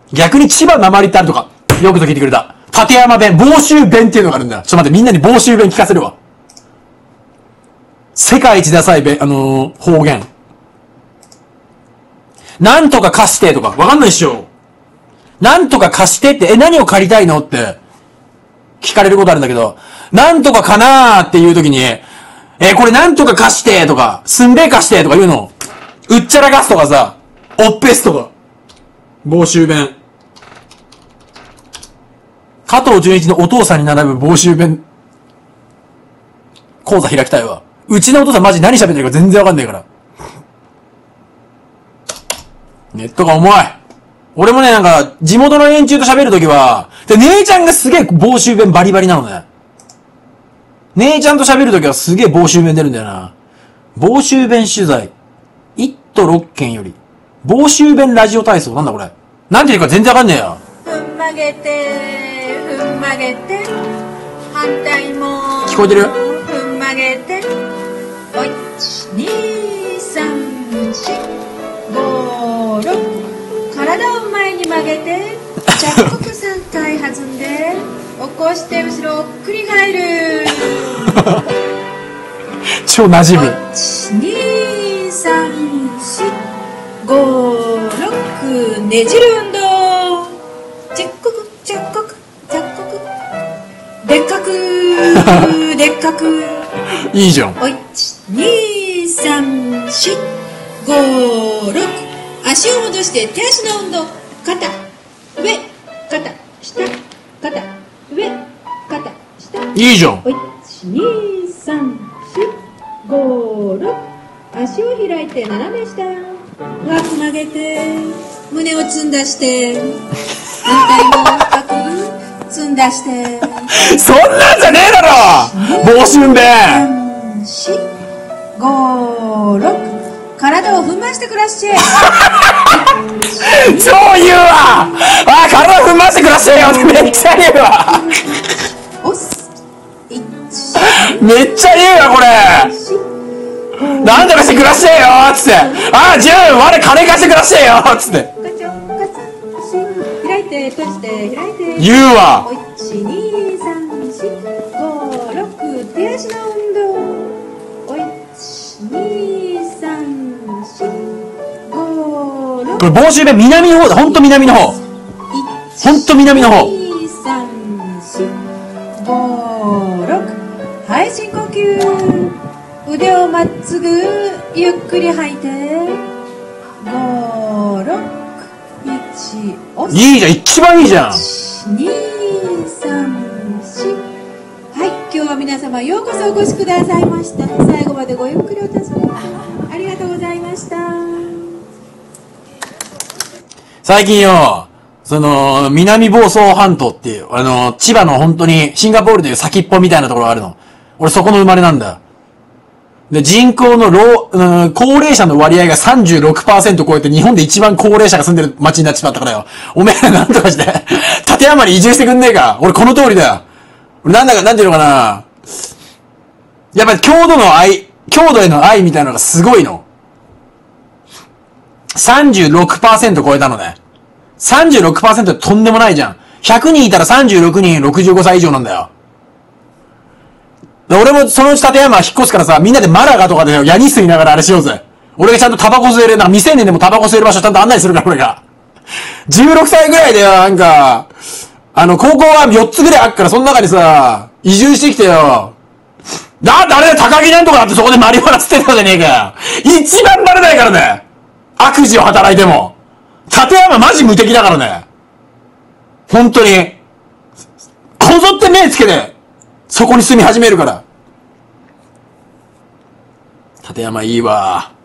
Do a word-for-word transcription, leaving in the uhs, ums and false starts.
逆に千葉なまりってあるとか。よくぞ聞いてくれた。立山弁、房州弁っていうのがあるんだよ。ちょっと待って、みんなに房州弁聞かせるわ。世界一ダサい弁、あのー、方言。なんとか貸してとか、わかんないっしょ。なんとか貸してって、え、何を借りたいのって聞かれることあるんだけど、なんとかかなーっていう時に、え、これなんとか貸してとか、すんべえ貸してとか言うの。うっちゃらかすとかさ、おっぺすとか。房州弁。加藤純一のお父さんに並ぶ房州弁講座開きたいわ。うちのお父さんマジ何喋ってるか全然わかんないから。ネットが重い。俺もね、なんか、地元の連中と喋るときは、で、姉ちゃんがすげえ房州弁バリバリなのね。姉ちゃんと喋るときはすげえ房州弁出るんだよな。房州弁取材。一都六県より。房州弁ラジオ体操。なんだこれ。なんていうか全然わかんねえよ。 ふん曲げて、ふん曲げて、反対も。 聞こえてる？ ふん曲げて、おいち、に、さん、し、ご、ろく。体を前に曲げて、着国さんかい弾んで、起こして後ろ繰り返る。 超馴染む。 いち、に、さん、し、ご、ろく。ねじる運動。着国、着国、着国。でっかく、でっかく。 いいじゃん。 おいち、に、さん、し、ご、ろく。足を戻して手足の運動。肩、上、肩、下、肩、上、肩、下。 いいじゃん。 おいち、に、さん、し、ご、ろく。足を開いて斜め下。枠曲げて、胸をつんだして、反対も深くつんだして。 そんなんじゃねえだろ！房州弁。 さん、し、ご、ろく。体を踏ましてくらっしゃい。 超言うわ！あ、体踏ましてくださいよってめっちゃ言うわ！ おす。いち、 めっちゃ言うわ、これ！なんとかしてくださいよーっつって。あ、じゃあ、我金貸してくださいよーっつって。 ガチョンガチョン。開いて閉じて開いて。 言うわ。 いち、に、さん、し、ご、ろく。手足の運動。いち、に、さん、し、ご、ろく。 これ房州弁南の方だ。ほんと南の方。ほんと南の方。 に、さん、し、ご、ろく。はい、深呼吸。腕をまっすぐゆっくり吐いて。ご、ろく、いち、押す。 いいじゃん、一番いいじゃん。 に、さん、し。はい、今日は皆様ようこそお越しくださいました。最後までごゆっくりお尋ねありがとうございました。 最近よ、その、南房総半島っていう、あの、千葉の本当にシンガポールという先っぽみたいなところがあるの。俺そこの生まれなんだよ。で、人口の老、うん、高齢者の割合が さんじゅうろくパーセント 超えて日本で一番高齢者が住んでる街になっちまったからよ。おめえらなんとかして、立山に移住してくんねえか。俺この通りだよ。俺なんだか、なんていうのかな。やっぱり郷土の愛、郷土への愛みたいなのがすごいの。さんじゅうろくパーセント 超えたのね。さんじゅうろくパーセント ってとんでもないじゃん。ひゃくにんいたらさんじゅうろくにんろくじゅうごさい以上なんだよ。俺もそのうち立山引っ越すからさ、みんなでマラガとかでヤニ吸いながらあれしようぜ。俺がちゃんとタバコ吸える、なんか未成年でもタバコ吸える場所ちゃんと案内するから俺が。じゅうろくさいぐらいでよ、なんか、あの、高校はよっつぐらいあっから、その中にさ、移住してきてよ。だってあれだ、高木なんとかだってそこでマリファナ吸ってたじゃねえかよ。一番バレないからね。悪事を働いても。立山マジ無敵だからね。本当に。こぞって目つけて、そこに住み始めるから。立山いいわ。